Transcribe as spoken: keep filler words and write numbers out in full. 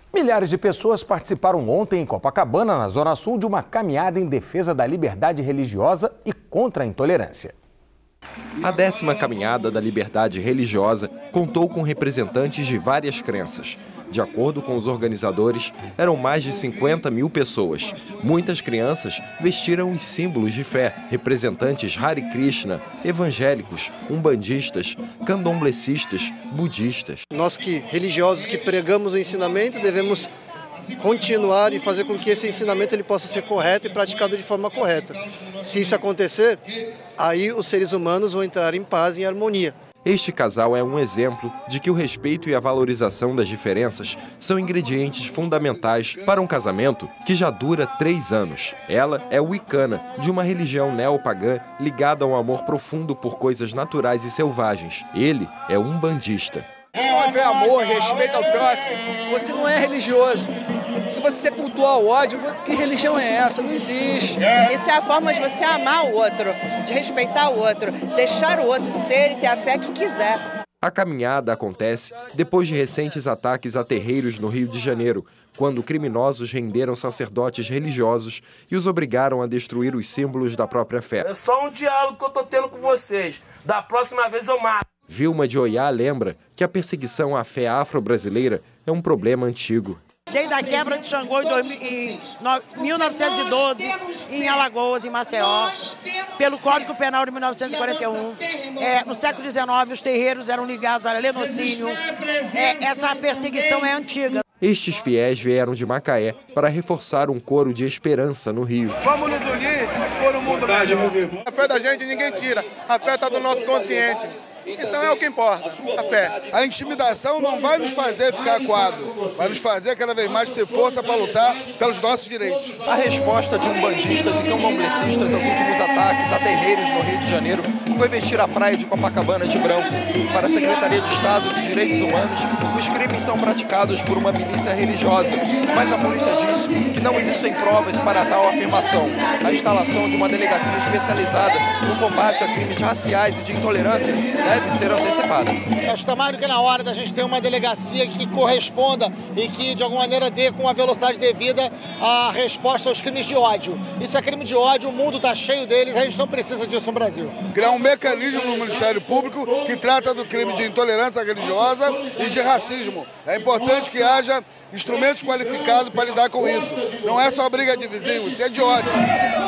Milhares de pessoas participaram ontem em Copacabana, na Zona Sul, de uma caminhada em defesa da liberdade religiosa e contra a intolerância. A décima caminhada da liberdade religiosa contou com representantes de várias crenças. De acordo com os organizadores, eram mais de cinquenta mil pessoas. Muitas crianças vestiram os símbolos de fé, representantes Hare Krishna, evangélicos, umbandistas, candomblecistas, budistas. Nós que religiosos que pregamos o ensinamento devemos continuar e fazer com que esse ensinamento ele possa ser correto e praticado de forma correta. Se isso acontecer, aí os seres humanos vão entrar em paz e em harmonia. Este casal é um exemplo de que o respeito e a valorização das diferenças são ingredientes fundamentais para um casamento que já dura três anos. Ela é wicana, de uma religião neopagã ligada a um amor profundo por coisas naturais e selvagens. Ele é umbandista. Se não houver amor, respeito ao próximo, você não é religioso. Se você cultuar o ódio, que religião é essa? Não existe. Isso é a forma de você amar o outro, de respeitar o outro, deixar o outro ser e ter a fé que quiser. A caminhada acontece depois de recentes ataques a terreiros no Rio de Janeiro, quando criminosos renderam sacerdotes religiosos e os obrigaram a destruir os símbolos da própria fé. É só um diálogo que eu tô tendo com vocês. Da próxima vez eu mato. Vilma de Oiá lembra que a perseguição à fé afro-brasileira é um problema antigo. Desde a quebra de Xangô em mil novecentos e doze, em Alagoas, em Maceió, pelo Código Penal de mil novecentos e quarenta e um, é, no século dezenove os terreiros eram ligados a lenocínio, é, essa perseguição é antiga. Estes fiéis vieram de Macaé para reforçar um coro de esperança no Rio. Vamos nos unir por um mundo melhor. A fé da gente ninguém tira, a fé está do nosso consciente. Então é o que importa, a fé. A intimidação não vai nos fazer ficar acuado, vai nos fazer cada vez mais ter força para lutar pelos nossos direitos. A resposta de umbandistas e candomblecistas aos últimos ataques a terreiros no Rio de Janeiro foi vestir a praia de Copacabana de branco. Para a Secretaria de Estado de Direitos Humanos, os crimes são praticados por uma milícia religiosa, mas a polícia diz que não existem provas para tal afirmação. A instalação de uma delegacia especializada no combate a crimes raciais e de intolerância deve ser antecipada. Acho que está mais do que na hora da gente ter uma delegacia que corresponda e que, de alguma maneira, dê com a velocidade devida a resposta aos crimes de ódio. Isso é crime de ódio, o mundo está cheio deles, a gente não precisa disso no Brasil. Criar um mecanismo no Ministério Público que trata do crime de intolerância religiosa e de racismo. É importante que haja instrumentos qualificados para lidar com isso. Não é só briga de vizinho, isso é de ódio.